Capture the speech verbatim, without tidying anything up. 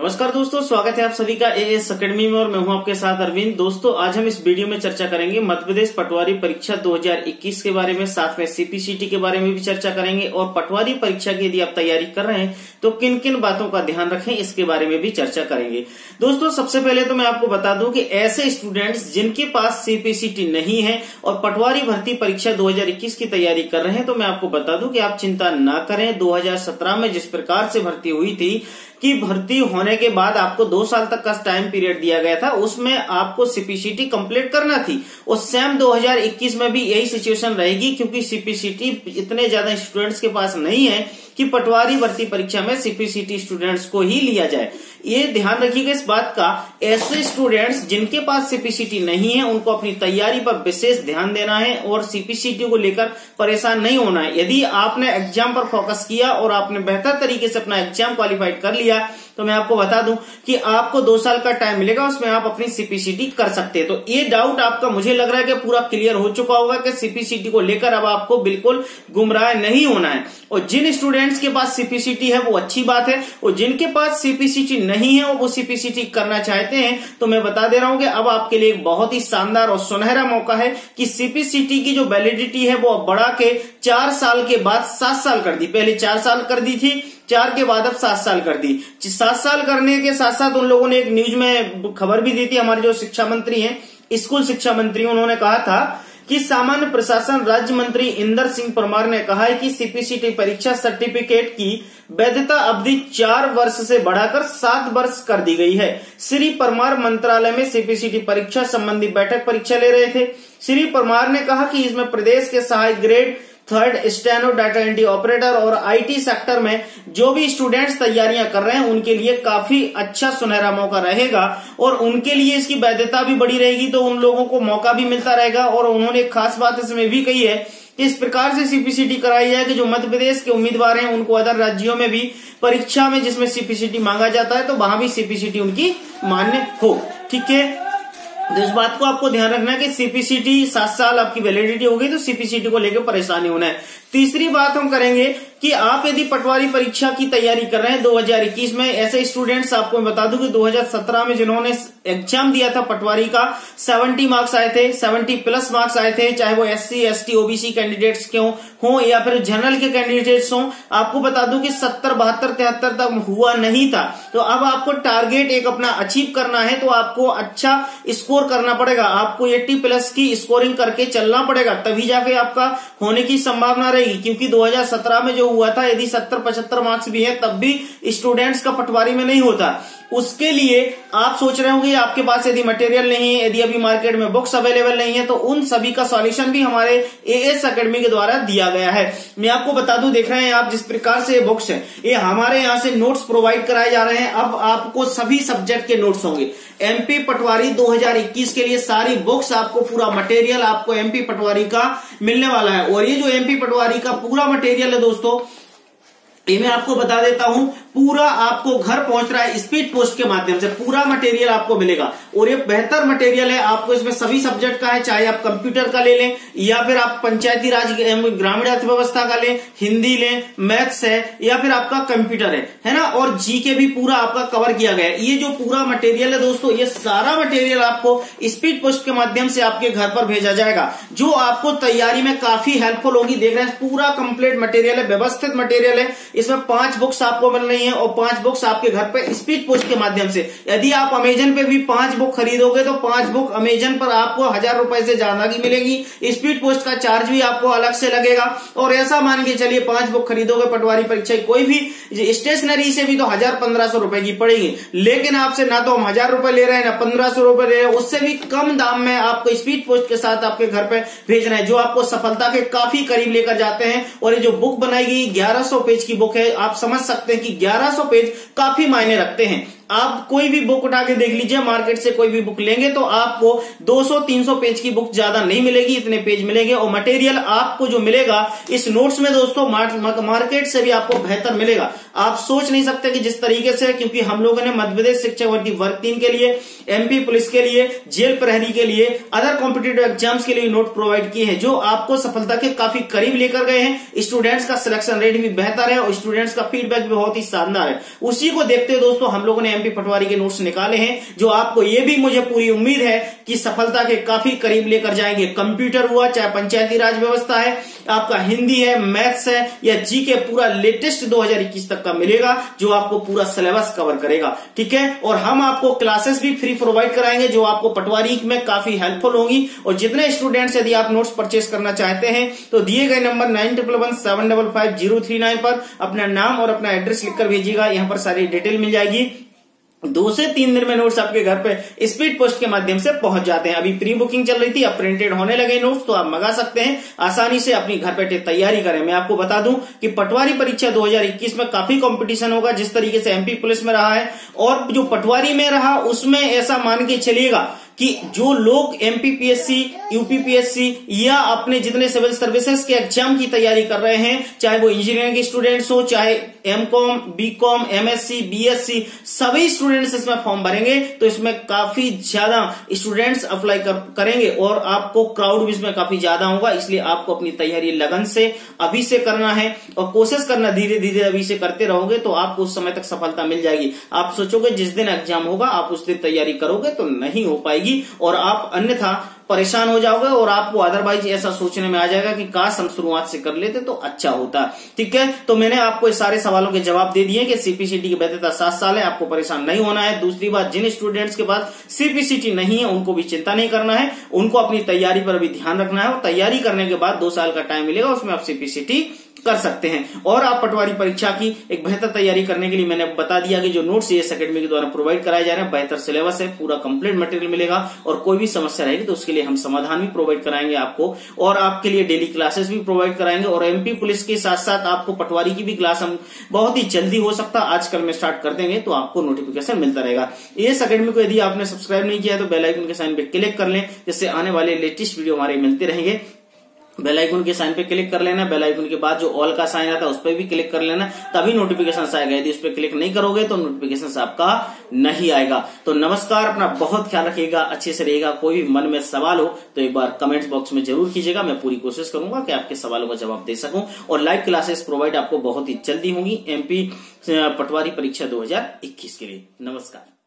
नमस्कार दोस्तों, स्वागत है आप सभी का एएस अकेडमी में और मैं हूं आपके साथ अरविंद। दोस्तों आज हम इस वीडियो में चर्चा करेंगे मध्य प्रदेश पटवारी परीक्षा दो हज़ार इक्कीस के बारे में, साथ में सीपीसीटी के बारे में भी चर्चा करेंगे और पटवारी परीक्षा की यदि आप तैयारी कर रहे हैं तो किन किन बातों का ध्यान रखें इसके बारे में भी चर्चा करेंगे। दोस्तों सबसे पहले तो मैं आपको बता दूं कि ऐसे स्टूडेंट्स जिनके पास सीपीसीटी नहीं है और पटवारी भर्ती परीक्षा दो हज़ार इक्कीस की तैयारी कर रहे हैं तो मैं आपको बता दूं कि आप चिंता न करें। दो हज़ार सत्रह में जिस प्रकार से भर्ती हुई थी कि भर्ती होने के बाद आपको दो साल तक का टाइम पीरियड दिया गया था, उसमें आपको सीपीसीटी कंप्लीट करना थी और सेम दो हज़ार इक्कीस में भी यही सिचुएशन रहेगी क्योंकि सीपीसीटी इतने ज्यादा स्टूडेंट्स के पास नहीं है कि पटवारी भर्ती परीक्षा में सीपीसीटी स्टूडेंट्स को ही लिया जाए। ये ध्यान रखिएगा इस बात का, ऐसे स्टूडेंट्स जिनके पास सीपीसीटी नहीं है उनको अपनी तैयारी पर विशेष ध्यान देना है और सीपीसीटी को लेकर परेशान नहीं होना है। यदि आपने एग्जाम पर फोकस किया और आपने बेहतर तरीके से अपना एग्जाम क्वालिफाइड कर लिया तो मैं आपको बता दूं कि आपको दो साल का टाइम मिलेगा, उसमें आप अपनी सीपीसीटी कर सकते हैं। तो ये डाउट आपका मुझे लग रहा है कि पूरा क्लियर हो चुका होगा कि सीपीसीटी को लेकर अब आपको बिल्कुल गुमराह नहीं होना है। और जिन स्टूडेंट्स के पास सीपीसीटी है वो अच्छी बात है और जिनके पास सीपीसीटी नहीं है और वो सीपीसीटी करना चाहते हैं तो मैं बता दे रहा हूं कि अब आपके लिए एक बहुत ही शानदार और सुनहरा मौका है कि सीपीसीटी की जो वैलिडिटी है वो अब बढ़ा के चार साल के बाद सात साल कर दी। पहले चार साल कर दी थी, चार के बाद अब सात साल कर दी। सात साल करने के साथ साथ उन लोगों ने एक न्यूज में खबर भी दी थी, हमारे जो शिक्षा मंत्री हैं, स्कूल शिक्षा मंत्री, उन्होंने कहा था कि सामान्य प्रशासन राज्य मंत्री इंदर सिंह परमार ने कहा है कि सीपीसीटी परीक्षा सर्टिफिकेट की वैधता अवधि चार वर्ष से बढ़ाकर सात वर्ष कर दी गई है। श्री परमार मंत्रालय में सीपीसीटी परीक्षा संबंधी बैठक परीक्षा ले रहे थे। श्री परमार ने कहा कि इसमें प्रदेश के सहायक grade third steno data entry operator और आईटी सेक्टर में जो भी स्टूडेंट्स तैयारियां कर रहे हैं उनके लिए काफी अच्छा सुनहरा मौका रहेगा और उनके लिए इसकी वैधता भी बड़ी रहेगी, तो उन लोगों को मौका भी मिलता रहेगा। और उन्होंने एक खास बात इसमें भी कही है कि इस प्रकार से सीपीसीटी कराई है कि जो मध्य प्रदेश के उम्मीदवार हैं उनको अदर राज्यों में भी परीक्षा में जिसमें सीपीसीटी मांगा जाता है तो वहां भी सीपीसीटी उनकी मान्य हो। ठीक है, तो इस बात को आपको ध्यान रखना है कि सीपीसीटी सात साल आपकी वैलिडिटी होगी तो सीपीसीटी को लेकर परेशानी होना है। तीसरी बात हम करेंगे कि आप यदि पटवारी परीक्षा की तैयारी कर रहे हैं दो हज़ार इक्कीस में, ऐसे स्टूडेंट्स आपको मैं बता दूं कि दो हज़ार सत्रह में जिन्होंने एग्जाम दिया था पटवारी का सत्तर मार्क्स आए थे, सत्तर प्लस मार्क्स आए थे, चाहे वो एससी एसटी ओबीसी कैंडिडेट्स क्यों हो या फिर जनरल के कैंडिडेट्स हो, आपको बता दूं कि सत्तर बहत्तर तिहत्तर तक हुआ नहीं था। तो अब आपको टारगेट एक अपना अचीव करना है तो आपको अच्छा स्कोर करना पड़ेगा, आपको अस्सी प्लस की स्कोरिंग करके चलना पड़ेगा, तभी जाके आपका होने की संभावना रहेगी। क्योंकि दो हज़ार सत्रह में जो हुआ था यदि सत्तर पचहत्तर मार्क्स भी है तब भी स्टूडेंट्स का पटवारी में नहीं होता। उसके लिए आप सोच रहे होंगे आपके पास यदि मटेरियल नहीं है, यदि अभी मार्केट में बुक्स अवेलेबल नहीं है, तो उन सभी का सॉल्यूशन भी हमारे एएस अकेडमी के द्वारा दिया गया है। मैं आपको बता दूं, देख रहे हैं आप जिस प्रकार से ये बुक्स है, ये हमारे यहाँ से नोट्स प्रोवाइड कराए जा रहे हैं। अब आपको सभी सब्जेक्ट के नोट्स होंगे। एमपी पटवारी दो हज़ार इक्कीस के लिए सारी बुक्स, आपको पूरा मटेरियल आपको एमपी पटवारी का मिलने वाला है। और ये जो एमपी पटवारी का पूरा मटेरियल है दोस्तों, ये मैं आपको बता देता हूं, पूरा आपको घर पहुंच रहा है स्पीड पोस्ट के माध्यम से, पूरा मटेरियल आपको मिलेगा और ये बेहतर मटेरियल है। आपको इसमें सभी सब्जेक्ट का है, चाहे आप कंप्यूटर का ले लें या फिर आप पंचायती राज ग्रामीण अर्थव्यवस्था का लें, हिंदी लें, मैथ्स है या फिर आपका कंप्यूटर है, है ना, और जीके भी पूरा आपका कवर किया गया है। ये जो पूरा मटेरियल है दोस्तों, ये सारा मटेरियल आपको स्पीड पोस्ट के माध्यम से आपके घर पर भेजा जाएगा, जो आपको तैयारी में काफी हेल्पफुल होगी। देख रहे हैं पूरा कंप्लीट मटेरियल है, व्यवस्थित मटेरियल है। इसमें पांच बुक्स आपको मिल रही हैं और पांच बुक्स आपके घर पे स्पीड पोस्ट के माध्यम से। यदि आप अमेजन पे भी पांच बुक खरीदोगे तो पांच बुक अमेजन पर आपको हजार रुपए से ज्यादा की मिलेगी। स्पीड पोस्ट का चार्ज भी आपको अलग से लगेगा। और ऐसा मान के चलिए पांच बुक खरीदोगे पटवारी परीक्षा कोई भी स्टेशनरी से भी तो हजार पंद्रह सौ रुपए की पड़ेगी, लेकिन आपसे ना तो हम हजार रुपए ले रहे हैं ना पंद्रह सौ रुपए ले रहे हैं, उससे भी कम दाम में आपको स्पीड पोस्ट के साथ आपके घर पे भेज रहे हैं, जो आपको सफलता के काफी करीब लेकर जाते हैं। और ये जो बुक बनाई गई ग्यारह सौ पेज की बुक है, आप समझ सकते हैं कि ग्यारह सौ पेज काफी मायने रखते हैं। आप कोई भी बुक उठा के देख लीजिए, मार्केट से कोई भी बुक लेंगे तो आपको दो सौ तीन सौ पेज की बुक ज्यादा नहीं मिलेगी, इतने पेज मिलेंगे। और मटेरियल आपको जो मिलेगा इस नोट्स में दोस्तों मार्केट से भी आपको बेहतर मिलेगा। आप सोच नहीं सकते कि जिस तरीके से, क्योंकि हम लोगों ने मध्य प्रदेश शिक्षक भर्ती वर्ग तीन के लिए, एमपी पुलिस के लिए, जेल प्रहरी के लिए, अदर कॉम्पिटिटिव एग्जाम्स के लिए नोट प्रोवाइड किए हैं, जो आपको सफलता के काफी करीब लेकर गए हैं। स्टूडेंट्स का सिलेक्शन रेट भी बेहतर है और स्टूडेंट्स का फीडबैक भी बहुत ही शानदार है। उसी को देखते हुए दोस्तों हम लोगों ने एमपी पटवारी के नोट्स निकाले हैं, जो आपको ये भी मुझे पूरी उम्मीद है कि सफलता के काफी करीब लेकर जाएंगे। कंप्यूटर हुआ, चाहे पंचायती राज व्यवस्था है, आपका हिंदी है, मैथ्स है या जी के, पूरा लेटेस्ट दो हज़ार इक्कीस तक का मिलेगा, जो आपको पूरा सिलेबस कवर करेगा। ठीक है, और हम आपको क्लासेस भी फ्री प्रोवाइड कराएंगे, जो आपको पटवारी में काफी हेल्पफुल होंगी। और जितने स्टूडेंट्स यदि आप नोट्स परचेस करना चाहते हैं तो दिए गए number nine triple one seven double five zero three nine पर अपना नाम और अपना एड्रेस लिखकर भेजिएगा। यहां पर सारी डिटेल मिल जाएगी। दो से तीन दिन में नोट्स आपके घर पे स्पीड पोस्ट के माध्यम से पहुंच जाते हैं। अभी प्री बुकिंग चल रही थी, अब प्रिंटेड होने लगे नोट्स, तो आप मंगा सकते हैं, आसानी से अपनी घर बैठे तैयारी करें। मैं आपको बता दूं कि पटवारी परीक्षा दो हज़ार इक्कीस में काफी कंपटीशन होगा, जिस तरीके से एमपी पुलिस में रहा है और जो पटवारी में रहा, उसमें ऐसा मान के चलिएगा कि जो लोग एमपीपीएससी, यूपीपीएससी या अपने जितने सिविल सर्विसेज के एग्जाम की तैयारी कर रहे हैं, चाहे वो इंजीनियरिंग के स्टूडेंट्स हो, चाहे एमकॉम, बीकॉम, एमएससी, बीएससी, सभी स्टूडेंट्स इसमें फॉर्म भरेंगे। तो इसमें काफी ज्यादा स्टूडेंट्स अप्लाई कर, करेंगे और आपको क्राउड भी इसमें काफी ज्यादा होगा। इसलिए आपको अपनी तैयारी लगन से अभी से करना है और कोशिश करना, धीरे धीरे अभी से करते रहोगे तो आपको उस समय तक सफलता मिल जाएगी। आप सोचोगे जिस दिन एग्जाम होगा आप उस दिन तैयारी करोगे, तो नहीं हो पाएगी और आप अन्यथा परेशान हो जाओगे और आपको अदरवाइज ऐसा सोचने में आ जाएगा कि काश हम शुरुआत से कर लेते तो अच्छा होता। ठीक है, तो मैंने आपको इस सारे सवालों के जवाब दे दिए कि सीपीसीटी की वैधता सात साल है, आपको परेशान नहीं होना है। दूसरी बात, जिन स्टूडेंट्स के पास सीपीसीटी नहीं है उनको भी चिंता नहीं करना है, उनको अपनी तैयारी पर भी ध्यान रखना है और तैयारी करने के बाद दो साल का टाइम मिलेगा, उसमें आप सीपीसीटी कर सकते हैं। और आप पटवारी परीक्षा की एक बेहतर तैयारी करने के लिए मैंने बता दिया कि जो नोट्स एएस एकेडमी के द्वारा प्रोवाइड कराए जा रहे हैं, बेहतर सिलेबस है, पूरा कंप्लीट मटेरियल मिलेगा और कोई भी समस्या रहेगी तो उसके लिए हम समाधान भी प्रोवाइड कराएंगे आपको और आपके लिए डेली क्लासेस भी प्रोवाइड कराएंगे। और एमपी पुलिस के साथ साथ आपको पटवारी की भी क्लास हम बहुत ही जल्दी, हो सकता है आजकल में स्टार्ट कर देंगे, तो आपको नोटिफिकेशन मिलता रहेगा। एएस एकेडमी को यदि आपने सब्सक्राइब नहीं किया तो बेल आइकन के साइन पे क्लिक कर लें, जिससे आने वाले लेटेस्ट वीडियो हमारे मिलते रहेंगे। बेल आइकन के साइन पे क्लिक कर लेना, बेल आइकन के बाद जो ऑल का साइन आता है उस पर भी क्लिक कर लेना, तभी नोटिफिकेशन आएगा। यदि उस पर क्लिक नहीं करोगे तो नोटिफिकेशन आपका नहीं आएगा। तो नमस्कार, अपना बहुत ख्याल रखिएगा, अच्छे से रहिएगा। कोई भी मन में सवाल हो तो एक बार कमेंट्स बॉक्स में जरूर कीजिएगा, मैं पूरी कोशिश करूंगा कि आपके सवालों का जवाब दे सकूं। और लाइव क्लासेस प्रोवाइड आपको बहुत ही जल्दी होंगी एमपी पटवारी परीक्षा दो हज़ार इक्कीस के लिए। नमस्कार।